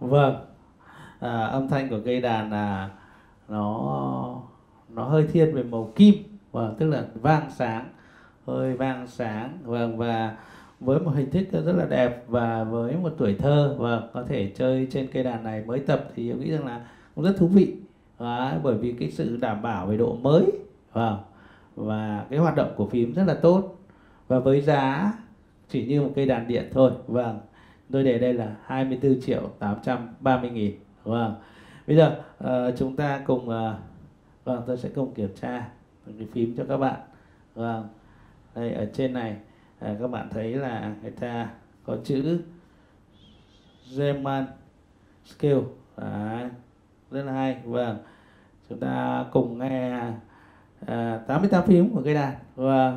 Vâng, âm thanh của cây đàn là nó nó hơi thiên về màu kim, vâng, tức là vang sáng, hơi vang sáng, vâng, và với một hình thức rất là đẹp và với một tuổi thơ, vâng, có thể chơi trên cây đàn này mới tập thì tôi nghĩ rằng là cũng rất thú vị. Đấy, bởi vì cái sự đảm bảo về độ mới, vâng, và cái hoạt động của phím rất là tốt, và với giá chỉ như một cây đàn điện thôi, vâng, tôi để đây là 24.830.000, vâng. Bây giờ chúng ta cùng vâng, tôi sẽ cùng kiểm tra cái phím cho các bạn. Vâng, đây ở trên này các bạn thấy là người ta có chữ German Scale. Đấy, rất là hay. Vâng, chúng ta cùng nghe 88 phím của cây đàn. Vâng.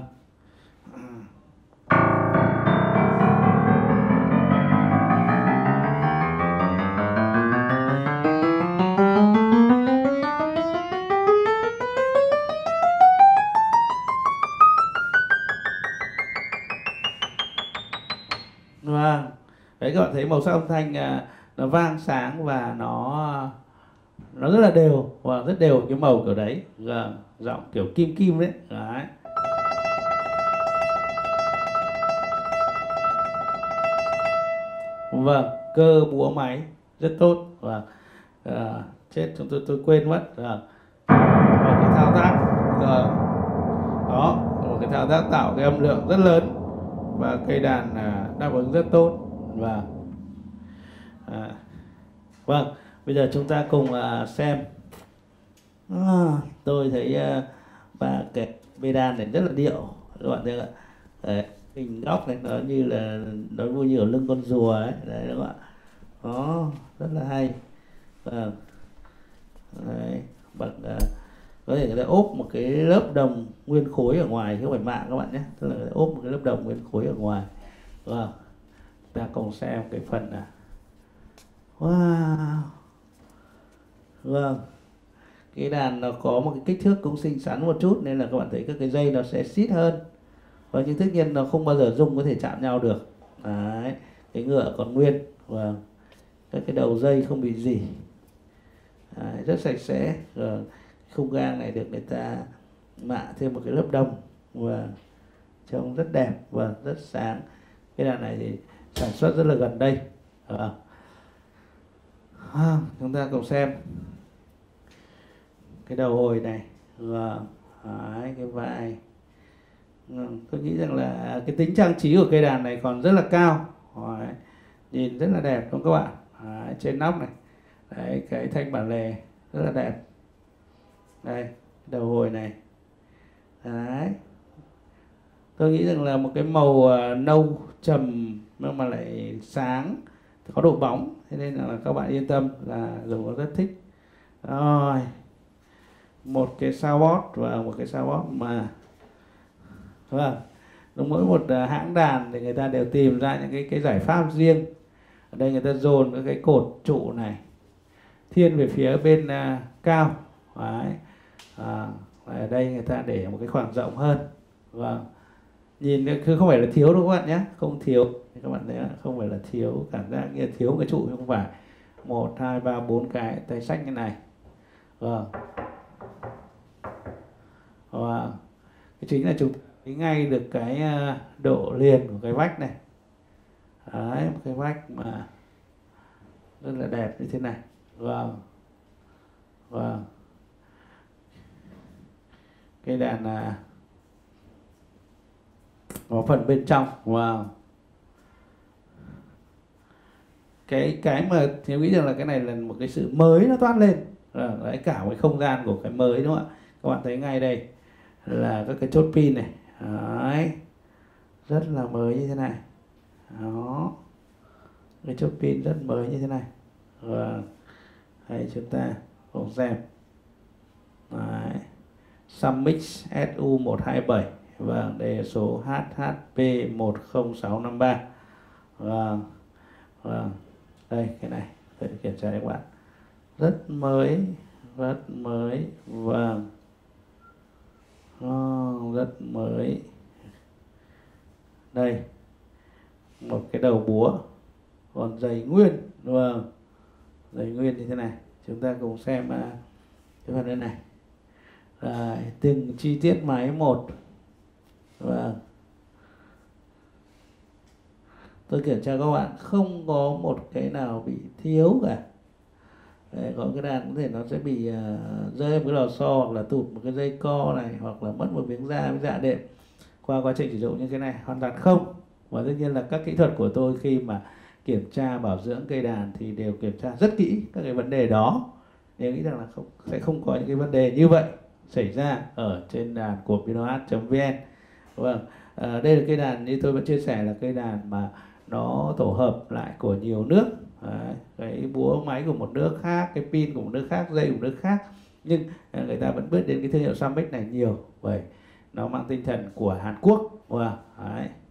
Vâng, đấy, các bạn thấy màu sắc âm thanh nó vang sáng và nó rất là đều và rất đều cái màu kiểu đấy. Vâng, giọng kiểu kim kim đấy. Đấy. Vâng, cơ múa máy rất tốt. Vâng, chết, tôi quên mất. Vâng, một cái thao tác, vâng, đó, một cái thao tác tạo cái âm lượng rất lớn và cây đàn đáp ứng rất tốt. Và vâng, bây giờ chúng ta cùng xem. Tôi thấy ba cái bê đàn này rất là điệu, các bạn thấy không ạ? Đấy, hình góc này nó như là nó vui như ở lưng con rùa ấy, đấy các bạn. Đó, rất là hay. Vâng, đấy, bằng có thể người ta ốp một cái lớp đồng nguyên khối ở ngoài chứ không phải mạng các bạn nhé, tức là người ta ốp một cái lớp đồng nguyên khối ở ngoài. Vâng, ta cùng xem cái phần này. Wow, vâng, cái đàn nó có một cái kích thước cũng xinh xắn một chút nên là các bạn thấy các cái dây nó sẽ xít hơn, và nhưng tất nhiên nó không bao giờ rung có thể chạm nhau được. Đấy, cái ngựa còn nguyên, vâng, các cái đầu dây không bị gì. Đấy, rất sạch sẽ. Rồi khung gang này được người ta mạ thêm một cái lớp đồng và trông rất đẹp và rất sáng. Cái đàn này thì sản xuất rất là gần đây. Chúng ta cùng xem cái đầu hồi này. Vâng, đấy, cái vai. Tôi nghĩ rằng là cái tính trang trí của cây đàn này còn rất là cao. Đấy, nhìn rất là đẹp đúng không các bạn? Đấy, trên nóc này, đấy, cái thanh bản lề rất là đẹp. Đây, đầu hồi này. Đấy, tôi nghĩ rằng là một cái màu nâu trầm nhưng mà lại sáng, có độ bóng, thế nên là các bạn yên tâm là dùng nó rất thích. Rồi, một cái soundboard và một cái soundboard mà, vâng, đúng, mỗi một hãng đàn thì người ta đều tìm ra những cái giải pháp riêng. Ở đây người ta dồn cái cột trụ này thiên về phía bên cao. Đấy. Ở đây người ta để một cái khoảng rộng hơn. Vâng, nhìn cứ không phải là thiếu đâu các bạn nhé, không thiếu. Các bạn thấy không phải là thiếu, cảm giác như là thiếu cái trụ, không phải. 1, 2, 3, 4 cái tay sách như này. Vâng, và cái chính là chúng thấy ngay được cái độ liền của cái vách này. Đấy, một cái vách mà rất là đẹp như thế này. Vâng, vâng, cái đàn có phần bên trong. Wow, cái mà tôi nghĩ rằng là cái này là một cái sự mới nó toát lên. Đấy, cả một cái không gian của cái mới đúng không ạ? Các bạn thấy ngay đây là các cái chốt pin này. Đấy, rất là mới như thế này. Đó, cái chốt pin rất mới như thế này. Và đây chúng ta cùng xem. Đấy, Summix SU127. Vâng, đây là số HHP10653. Vâng, vâng, đây cái này tôi kiểm tra các bạn, rất mới, rất mới. Vâng, rất mới. Đây, một cái đầu búa còn dày nguyên. Vâng, dây nguyên như thế này. Chúng ta cùng xem cái phần bên này. Rồi, từng chi tiết máy một. Vâng. Tôi kiểm tra các bạn không có một cái nào bị thiếu cả. Đấy, có cái đàn có thể nó sẽ bị rơi một cái lò xo, hoặc là tụt một cái dây co này, hoặc là mất một miếng da với dạ đệm qua quá trình sử dụng như thế này, hoàn toàn không. Và tất nhiên là các kỹ thuật của tôi khi mà kiểm tra bảo dưỡng cây đàn thì đều kiểm tra rất kỹ các cái vấn đề đó. Nếu nghĩ rằng là sẽ không có những cái vấn đề như vậy xảy ra ở trên đàn của pinoart.vn. Vâng, đây là cây đàn như tôi vẫn chia sẻ là cây đàn mà nó tổ hợp lại của nhiều nước. Đấy, cái búa máy của một nước khác, cái pin của một nước khác, dây của một nước khác, nhưng người ta vẫn biết đến cái thương hiệu Samick này nhiều bởi nó mang tinh thần của Hàn Quốc. Wow. Đấy.